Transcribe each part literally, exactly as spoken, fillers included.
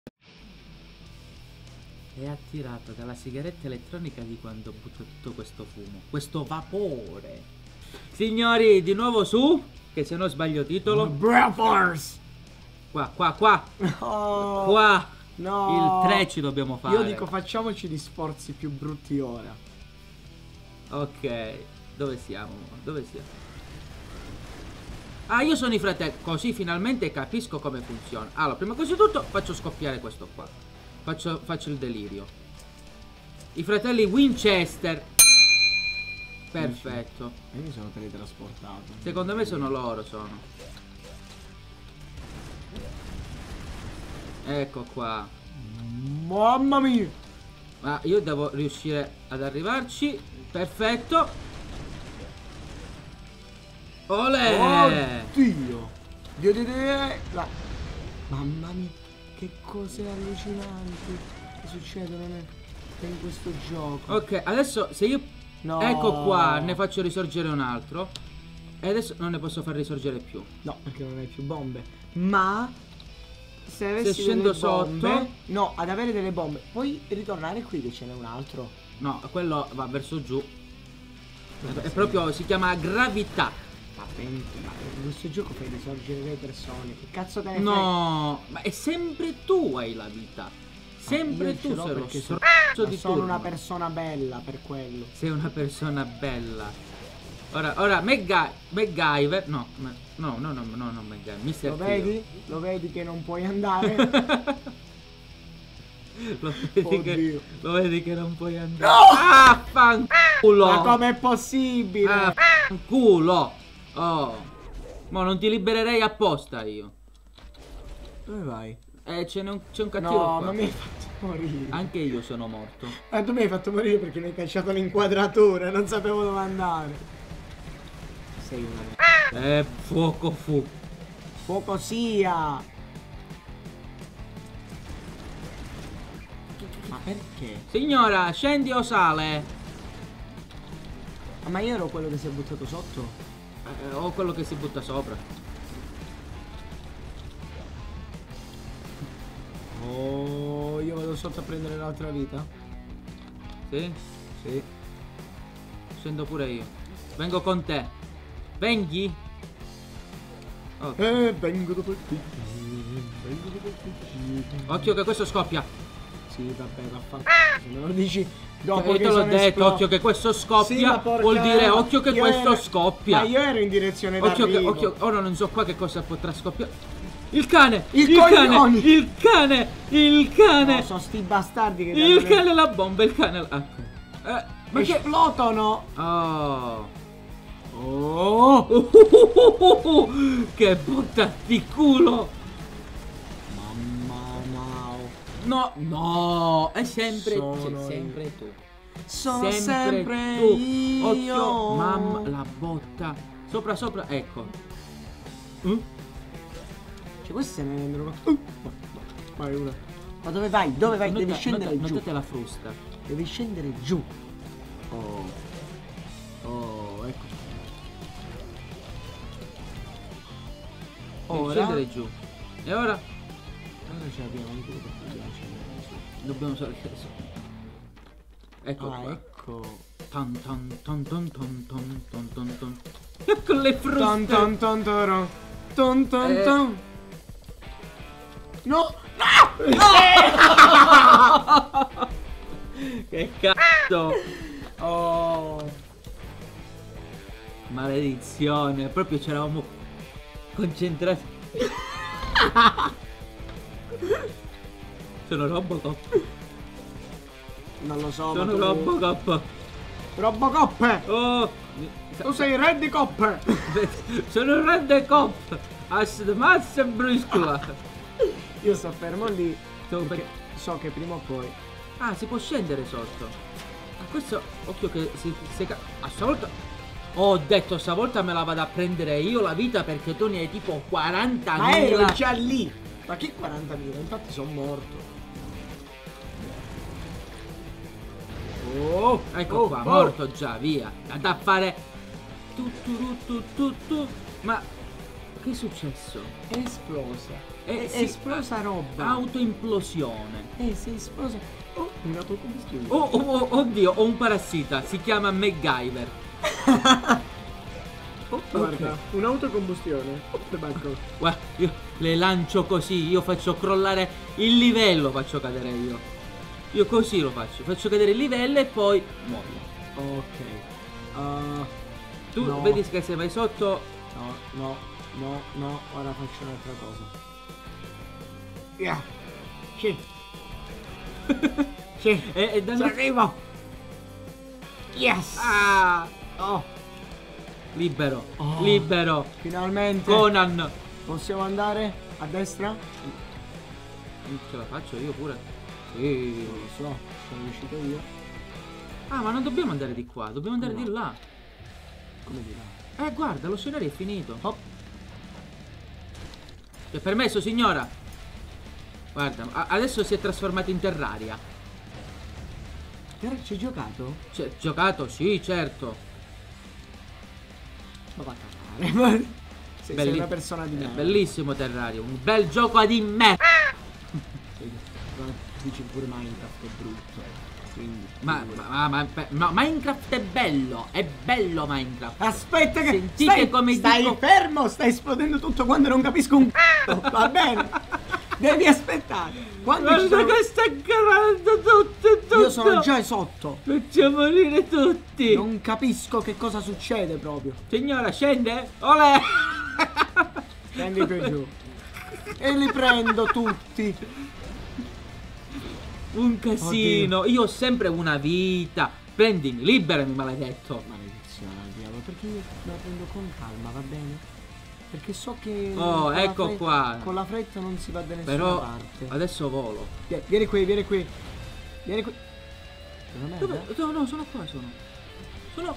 È attirato dalla sigaretta elettronica di quando butto tutto questo fumo, questo vapore. Signori, di nuovo su, che se no sbaglio titolo. Brothers! Qua, qua, qua. Oh, Qua. no. Il tre ci dobbiamo fare. Io dico facciamoci gli sforzi più brutti ora. Ok, dove siamo? Dove siamo? Ah, io sono i fratelli, così finalmente capisco come funziona. Allora, prima cosa di tutto faccio scoppiare questo qua. Faccio, faccio il delirio. I fratelli Winchester. Perfetto. Io mi sono teletrasportato. Secondo me sono loro, sono. Ecco qua. Mamma mia! Ma io devo riuscire ad arrivarci. Perfetto. Olè! Oddio! Dio di Dio! La... Mamma mia, che cose allucinanti che succedono in questo gioco. Ok, adesso se io... No. Ecco qua, ne faccio risorgere un altro. E adesso non ne posso far risorgere più. No, perché non hai più bombe. Ma se avessi Se scendo delle bombe, sotto... no, ad avere delle bombe, puoi ritornare qui che ce n'è un altro. No, quello va verso giù. È, è proprio, si chiama gravità. Ma in questo gioco fai risorgere le persone. Che cazzo te ne fai? No, ma è sempre tu hai la vita. Sempre Io ce tu l'ho sei lo perché stronzo sono, di sono turno. una persona bella per quello. Sei una persona bella. Ora, ora, Megga, MacGyver. No, ma- no, no, no, no, no, MacGyver. mister Lo Tio. vedi? Lo vedi che non puoi andare? Lo vedi, che, Oddio. lo vedi che non puoi andare. No! Ah, fanculo. Ma com'è possibile? Ah, fanculo. Oh. Ma non ti libererei apposta io. Dove vai? Eh, c'è un, c'è un cattivo No, qua. non mi hai fatto morire. Anche io sono morto. Ah, tu mi hai fatto morire perché mi hai cacciato l'inquadratura. Non sapevo dove andare. Sei una... Eh, fuoco fu. Fuoco sia. Ma perché? Signora, scendi o sale? Ah, ma io ero quello che si è buttato sotto? Eh, o quello che si butta sopra. Oh, io vado sotto a prendere l'altra vita. Sì? Sì. Scendo pure io. Vengo con te. Venghi? Ok. Eh, vengo dopo te. Vengo dopo te. Occhio che questo scoppia. Sì, vabbè, vaffanculo. Se me lo dici dopo Io che te l'ho sono detto, esplo- occhio che questo Sì, scoppia. ma porca- Vuol dire occhio che io questo ero- scoppia. Ma io ero in direzione Occhio che, d'arrivo. occhio, ora non so qua che cosa potrà scoppiare. Il cane! Il Il cane! coglioni! Il cane! Il cane! No, sono sti bastardi che Il danno le- cane la bomba, il cane la... Ecco. Eh, ma che... esplodono. Oh! Oh, Oh, che botta di culo! mamma mia. No, no, è sempre, Sono c'è sempre tu. Sono sempre, tu. io. Occhio, mamma, la botta. Sopra, sopra, ecco. Mm? Cioè, questi se ne rendono conto. Uh, no, no, vai una. Ma dove vai? Dove vai? Devi Nota- scendere nota- giù. Notate la frusta. Devi scendere giù. Oh. Oh, ecco. Devi Ora. scendere giù. E ora? Ora ce l'abbiamo anche perché dobbiamo scendere giù. Dobbiamo usare il teso. Ecco Ah, qua. ecco. Tan tan tan tan tan tan tan tan tan. Ecco le fruste. Ton ton ton toron. Ton ton Eh. ton. No! Che cazzo. Oh. Maledizione. Proprio c'eravamo concentrati. Sono Robocop. Non lo so. Sono ma tu- Robocop. Robocop! Oh. Tu sei Reddy Cop! Sono Red Cop. As the massa bruscola. Io sto fermo lì. Stavo Perché so che prima o poi. Ah, si può scendere sotto. Ma questo, occhio che si, si ca- a stavolta. Ho detto stavolta me la vado a prendere io la vita perché tu ne hai tipo quarantamila. Ma ero già lì! Ma che quarantamila? Infatti sono morto. Oh! Ecco oh, qua, oh. morto già, via. Vado a fare. Tu, tu, tu, tu, tu, tu. Ma che è successo? È esplosa. E È si- esplosa roba. Autoimplosione. Eh, si è esplosa. Oh, un'autocombustione. Oh, oh, oh, oddio, ho un parassita, si chiama MacGyver. Oh, guarda, un'autocombustione. Oh, the bacco. Guarda, io le lancio così, io faccio crollare il livello, faccio cadere io. Io così lo faccio, faccio cadere il livello e poi muoio. Ok. Uh, Tu no. vedi che sei mai sotto. No, no, no, no. Ora faccio un'altra cosa. Yeah. Sì. Sì. E, e da Ci noi- arrivo. Yes. Ah! Oh, Libero, Oh. libero. finalmente. Conan. Possiamo andare a destra? Ce la faccio io pure. Sì. Non lo so, sono riuscito io. Ah, ma non dobbiamo andare di qua, dobbiamo andare No. di là. Come dirà? Eh, guarda, lo scenario è finito. Oh, È permesso, signora. Guarda, a- adesso si è trasformato in Terraria. però ci hai giocato? Cioè, giocato? Sì, certo. Ma va a cagare. ma- Sei, sei Belli- una persona di È merda. bellissimo Terraria, un bel gioco di me. Sì, ma dici pure Minecraft è brutto. Quindi. Ma, ma, ma, ma- ma Minecraft è bello, è bello Minecraft. Aspetta che Sentite stai, come stai dico- fermo, stai esplodendo tutto quando non capisco un c***o. Va bene. Devi aspettare. Quando ci Guarda sono... che sta calando tutto, tutto. Io sono già sotto. Facciamo morire tutti. Non capisco che cosa succede proprio. Signora, scende? Olè. Scendi più giù. E li prendo tutti. Un casino. Io ho sempre una vita. Prendimi, liberami, maledetto. Maledizione al diavolo, perché io la prendo con calma, va bene? Perché so che Oh, con la ecco fre- qua. con la fretta non si va da nessuna Però parte. adesso volo. Vieni, vieni qui, vieni qui. Vieni qui. Non è Dove? No, no, sono qua, sono. Sono.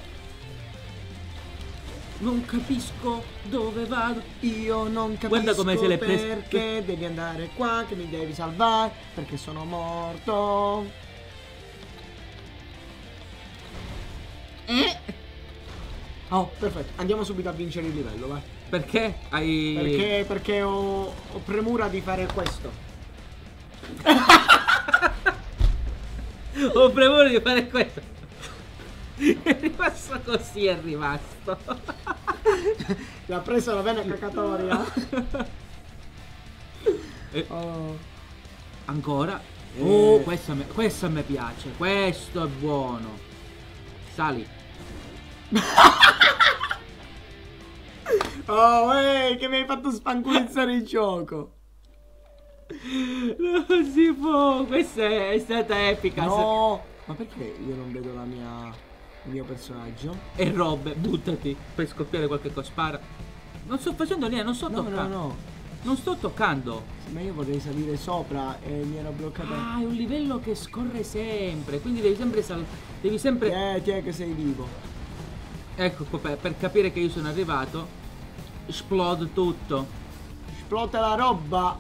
Non capisco dove vado. Io non capisco Guarda come se l'è presa- perché devi andare qua, che mi devi salvare, perché sono morto. Eh? Oh, perfetto, andiamo subito a vincere il livello, vai. Perché hai. Perché, perché ho, ho premura di fare questo. Ho premuto di fare questo. È rimasto così, è rimasto. L'ha preso la vena cacatoria. Eh, Oh. ancora. Eh. Oh, questo a me, questo a me piace. Questo è buono. Sali. Oh, ehi, che mi hai fatto spanculizzare il gioco. Non si può. Questa è, è stata epica. No, ma perché io non vedo la mia, il mio personaggio? E robe, buttati. Per scoppiare qualche cosa. Spara. Non sto facendo niente, non sto No, no, toccando. no. Non sto toccando. Ma io vorrei salire sopra e mi ero bloccata. Ah, è un livello che scorre sempre. Quindi devi sempre sal- Devi sempre. Eh, ti è che sei vivo. Ecco qua, per, per capire che io sono arrivato. Esplode tutto. Esplota la roba.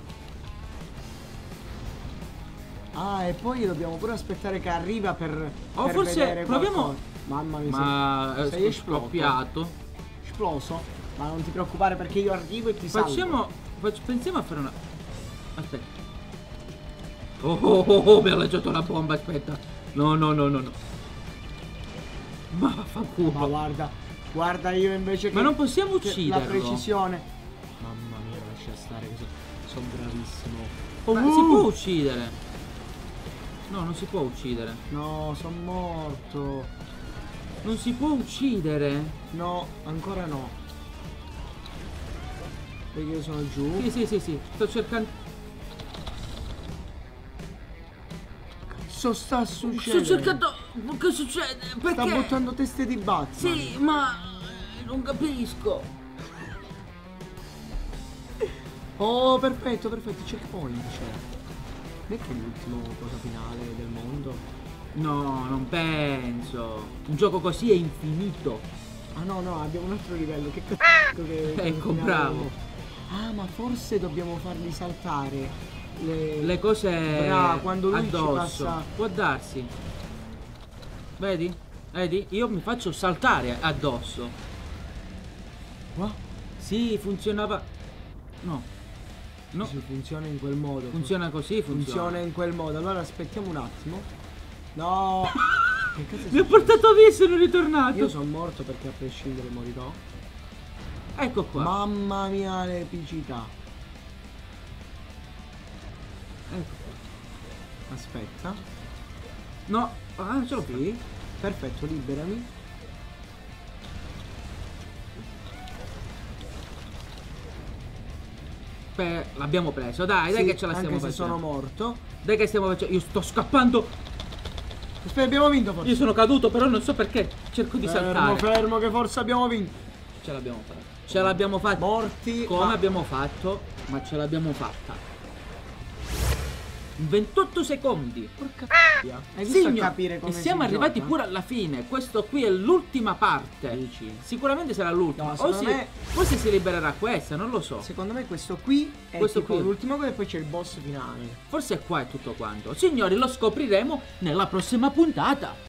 Ah, e poi dobbiamo pure aspettare che arriva per, Oh, per forse vedere proviamo- qualcosa. Mamma mia, Ma sei, è sei esploso. scoppiato. Esploso? Ma non ti preoccupare perché io arrivo e ti salvo. Facciamo. fac- pensiamo a fare una. Aspetta. Oh, oh, oh, oh, mi ha lanciato la bomba, aspetta. No, no, no, no, no. Ma vaffanculo. Ma guarda, guarda io invece che... Ma non possiamo che ucciderlo. La precisione. Mamma mia, lascia stare che sono bravissimo. Ma Oh, si può uccidere? No, non si può uccidere. No, sono morto. Non si può uccidere. No, ancora no. Perché io sono giù. Sì, sì, sì, sì. Sto cercando. Cosa sta succedendo? Sto cercando. Che succede? Perché? Sta buttando teste di Batman. Sì, ma non capisco. Oh, perfetto, perfetto. Checkpoint c'è. Non è che è l'ultimo cosa finale del mondo? No, non penso. Un gioco così è infinito. Ah no, no, abbiamo un altro livello. Che cazzo che... Ecco, che bravo. Ah, ma forse dobbiamo farli saltare le... Le cose Bravo, quando lui ci addosso. passa- Può darsi. Vedi? Vedi? Io mi faccio saltare addosso. Qua? Sì, funzionava. No. No. Sì, funziona in quel modo. Funziona così, funziona. Funziona in quel modo. Allora aspettiamo un attimo. No. Che cazzo è Mi ha successo? portato via e sono ritornato. Io sono morto perché a prescindere morirò. Ecco qua. Mamma mia l'epicità. Ecco qua. Aspetta. No. Ah, ce l'ho qui. Sì. Perfetto, liberami. Beh, l'abbiamo preso, dai, dai Sì, che ce la stiamo anche se facendo. sono morto. Dai che stiamo facendo. Io sto scappando. Aspetta, abbiamo vinto forse. Io sono caduto, però non so perché. Cerco di Fermo, saltare. fermo, che forse abbiamo vinto. Ce l'abbiamo fatta. Ce l'abbiamo fatta. Morti. Come ma- abbiamo fatto? Ma ce l'abbiamo fatta. In ventotto secondi. Porca c***a. Hai visto a Signor, capire e come siamo si arrivati gioca? pure alla fine. Questo qui è l'ultima parte. Dici? Sicuramente sarà l'ultima. No, o secondo si, me- forse si libererà questa, non lo so. Secondo me questo qui è Questo tipo qui. l'ultimo e poi c'è il boss finale. Forse qua è tutto quanto. Signori, lo scopriremo nella prossima puntata.